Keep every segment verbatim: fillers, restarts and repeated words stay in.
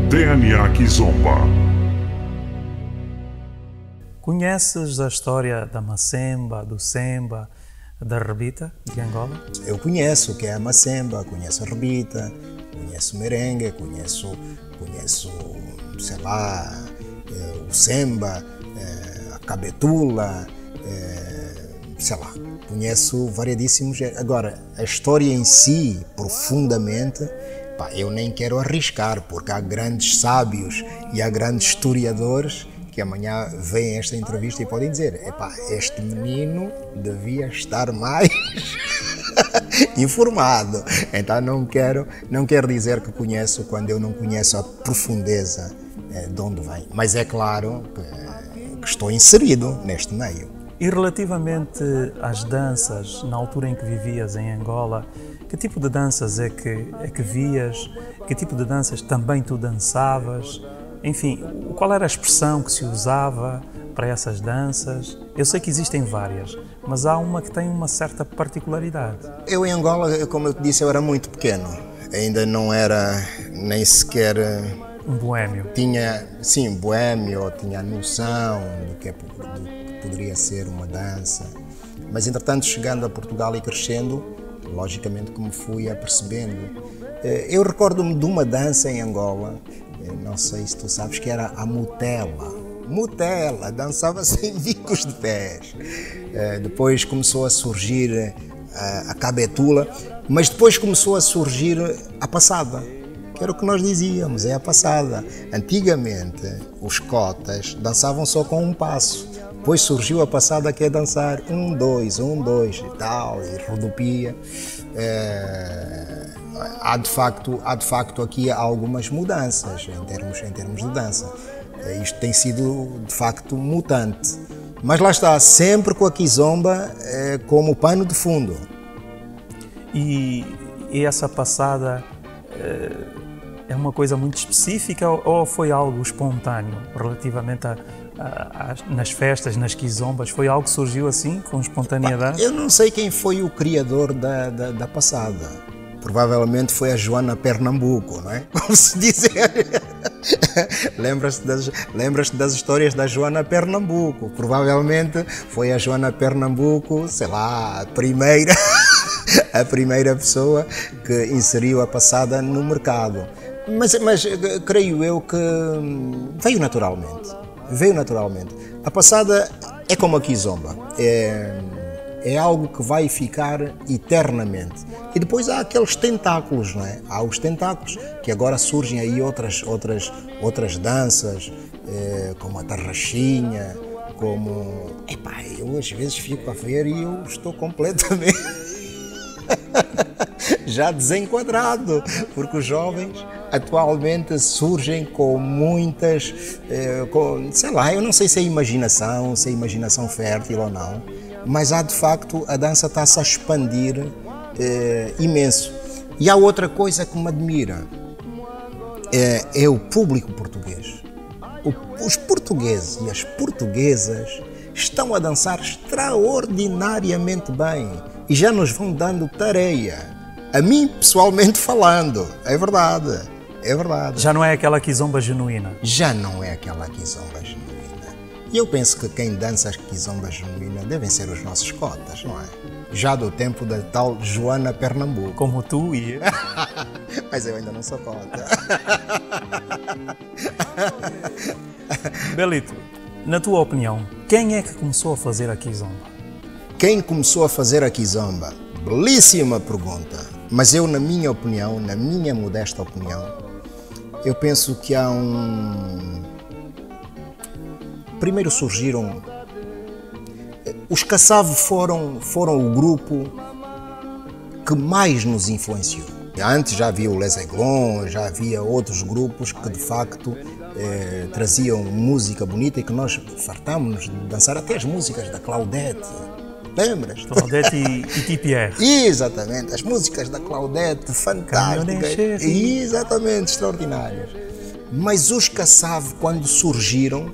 D N A Kizomba. Conheces a história da Macemba, do Semba, da Rebita de Angola? Eu conheço o que é a Macemba, conheço a Rebita, conheço o merengue, conheço, conheço sei lá, o Semba, a Cabetula, sei lá, conheço variedíssimos. Agora, a história em si, profundamente, pá, eu nem quero arriscar, porque há grandes sábios e há grandes historiadores que amanhã veem esta entrevista e podem dizer: epá, este menino devia estar mais informado. Então não quero, não quero dizer que conheço quando eu não conheço a profundeza eh, de onde vem. Mas é claro que, que estou inserido neste meio. E relativamente às danças, na altura em que vivias em Angola, que tipo de danças é que, é que vias? Que tipo de danças também tu dançavas? Enfim, qual era a expressão que se usava para essas danças? Eu sei que existem várias, mas há uma que tem uma certa particularidade. Eu em Angola, como eu te disse, eu era muito pequeno. Ainda não era nem sequer... Um boémio. Tinha, sim, boémio, tinha a noção do que, é, do que poderia ser uma dança. Mas, entretanto, chegando a Portugal e crescendo, logicamente que me fui apercebendo. Eu recordo-me de uma dança em Angola, não sei se tu sabes, que era a Mutela. Mutela, dançava-se em bicos de pés. Depois começou a surgir a Cabetula, mas depois começou a surgir a passada, que era o que nós dizíamos, é a passada. Antigamente, os cotas dançavam só com um passo. Depois surgiu a passada, que é dançar um, dois, um, dois e tal, e rodopia. É, há, de facto, há de facto aqui algumas mudanças em termos, em termos de dança. É, isto tem sido de facto mutante. Mas lá está, sempre com a Kizomba é, como pano de fundo. E, e essa passada é, é uma coisa muito específica ou foi algo espontâneo relativamente a nas festas, nas quizombas? Foi algo que surgiu assim, com espontaneidade? Eu não sei quem foi o criador da, da, da passada. Provavelmente foi a Joana Pernambuco, não é? Como se dizer. Lembras-te das, lembras-te das histórias da Joana Pernambuco? Provavelmente foi a Joana Pernambuco, sei lá, a primeira, a primeira pessoa que inseriu a passada no mercado. Mas, mas creio eu que veio naturalmente. Veio naturalmente. A passada é como a Kizomba, é, é algo que vai ficar eternamente. E depois há aqueles tentáculos, não é? Há os tentáculos, que agora surgem aí outras, outras, outras danças, é, como a tarraxinha, como... Epá, eu às vezes fico a ver e eu estou completamente já desenquadrado, porque os jovens atualmente surgem com muitas, eh, com, sei lá, eu não sei se é imaginação, se é imaginação fértil ou não, mas há de facto, a dança está-se a expandir eh, imenso. E há outra coisa que me admira, é, é o público português. O, os portugueses e as portuguesas estão a dançar extraordinariamente bem e já nos vão dando tarefa. A mim, pessoalmente falando, é verdade, é verdade. Já não é aquela Kizomba genuína? Já não é aquela Kizomba genuína. E eu penso que quem dança a Kizomba genuína devem ser os nossos cotas, não é? Já do tempo da tal Joana Pernambuco. Como tu e eu. Mas eu ainda não sou cota. Belito, na tua opinião, quem é que começou a fazer a Kizomba? Quem começou a fazer a Kizomba? Belíssima pergunta. Mas eu, na minha opinião, na minha modesta opinião, eu penso que há um... Primeiro surgiram... Os Kassav foram, foram o grupo que mais nos influenciou. Antes já havia o Les Aiglons, já havia outros grupos que de facto eh, traziam música bonita e que nós fartámos de dançar até as músicas da Claudette. Lembras? Claudette e, e T P R. Exatamente, as músicas da Claudette, fantásticas. Exatamente, extraordinárias. Mas os Kassav, quando surgiram,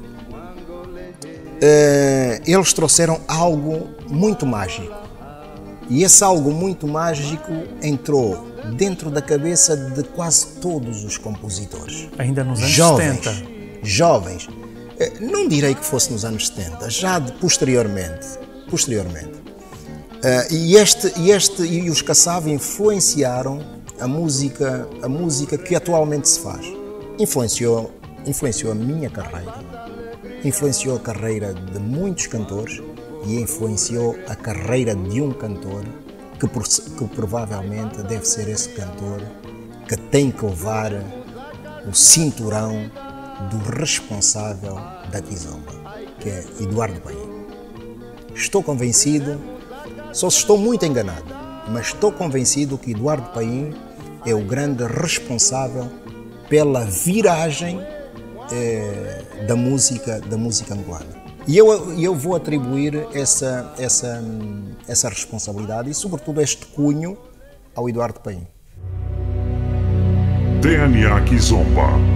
eh, eles trouxeram algo muito mágico. E esse algo muito mágico entrou dentro da cabeça de quase todos os compositores. Ainda nos anos jovens, setenta. Jovens. Não direi que fosse nos anos setenta, já de, posteriormente. posteriormente. Uh, e, este, e, este, e os Kassav influenciaram a música, a música que atualmente se faz. Influenciou, influenciou a minha carreira, influenciou a carreira de muitos cantores e influenciou a carreira de um cantor que, que provavelmente deve ser esse cantor que tem que levar o cinturão do responsável da Kizomba, que é Eduardo Paim. Estou convencido, só se estou muito enganado, mas estou convencido que Eduardo Paim é o grande responsável pela viragem eh, da música da música angolana. E eu, eu vou atribuir essa, essa, essa responsabilidade e, sobretudo, este cunho ao Eduardo Paim. D N A Kizomba.